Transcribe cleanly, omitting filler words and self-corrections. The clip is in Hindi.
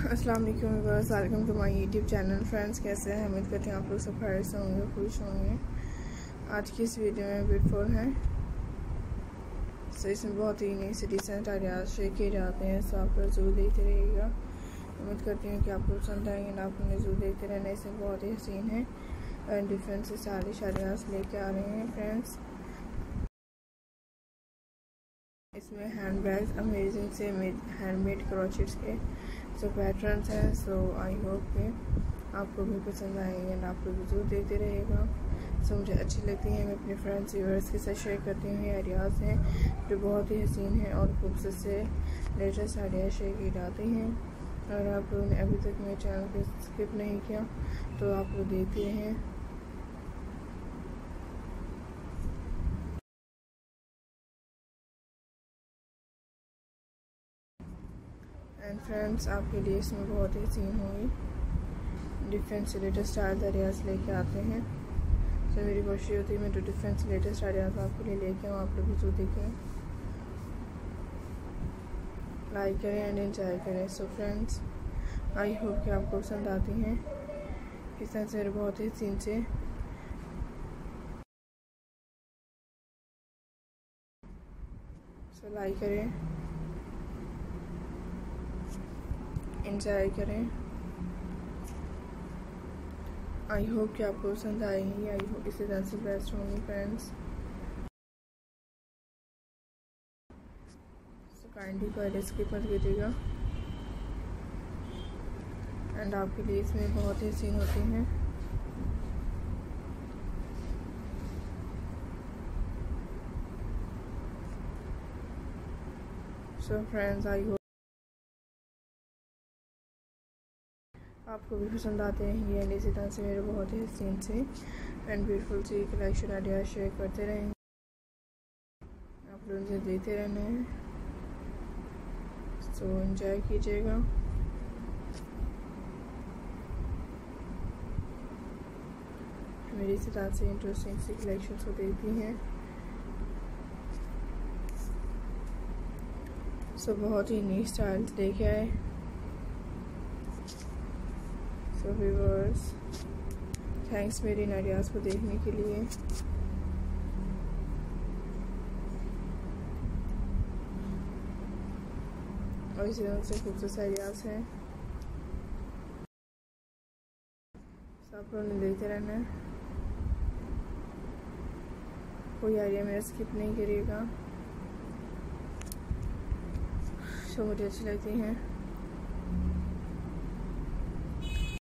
अस्सलाम वालेकुम viewers, welcome to my YouTube channel. Friends, कैसे हैं? उम्मीद करते हैं आप लोग सब खैर से होंगे, खुश होंगे। आज की इस वीडियो में ब्यूटीफुल है, सो इसमें बहुत ही नई से डिसेंट आइडियाज शेयर किए जाते हैं। सो आप लोग जरूर देखते रहिएगा। उम्मीद करती हूँ कि आपको पसंद आएंगे ना। आप लोग जरूर देखते रहना। इसमें बहुत ही हसीन है और डिफरेंट से स्टाइलिश आइडियाज लेके आ रहे हैं फ्रेंड्स। इसमें हैंड बैग्स अमेजिंग से हैंडमेड क्रोचेट्स के जो पैटर्न्स हैं। सो आई होप कि आपको भी पसंद आएंगे एंड आप लोग जरूर देखते रहिएगा। सो मुझे अच्छी लगती हैं, मैं अपने फ्रेंड्स व्यूअर्स के साथ शेयर करती हूँ। ये आइडियाज़ हैं जो बहुत ही हसीन हैं और खूबसूरत से लेटेस्ट आइडियाज शेयर किए जाते हैं। अगर आप लोगों ने अभी तक मेरे चैनल को स्किप नहीं किया तो आप लोग देखते हैं। एंड फ्रेंड्स, आपके लिए इसमें बहुत ही सीन होंगी, डिफरेंट से लेटेस्ट स्टाइल आइडियाज़ लेके आते हैं। तो मेरी कोशिश होती है मैं तो डिफरेंट से लेटेस्ट आइडियाज़ आपके लिए लेके आऊँ, आप लोग भी जो देखें, लाइक करें एंड एंजॉय करें। सो फ्रेंड्स, आई होप कि आपको पसंद आती हैं। इस तरह से बहुत ही सीन से सो लाइक करें, एंजॉय करें। आई होप कि आपको पसंद आएंगी। आई होप इसी तरह से बेस्ट होंगी फ्रेंड्स। सो काइंडली पहले स्किप मत कीजिएगा। एंड आपके लिए इसमें बहुत ही सीन होती हैं। सो फ्रेंड्स, आई होप आपको भी पसंद आते हैं ये। इसी तरह से मेरे बहुत ही हसीन से एंड ब्यूटीफुल सी कलेक्शन आइडिया शेयर करते रहेंगे। आप लोग मुझे देते रहना है। सो एंजॉय कीजिएगा। मेरी इसी तरह से इंटरेस्टिंग सी कलेक्शन को देखती हैं। सो बहुत ही नई स्टाइल्स लेके आए। सो व्यूअर्स, थैंक्स मेरे इन आइडियाज़ को देखने के लिए। और इसी तरह से खूबसूरत आइडियाज़ हैं। सब लोगों ने देखते रहना है, कोई आइडिया मेरा स्किप नहीं करिएगा। सो मुझे अच्छी लगती हैं।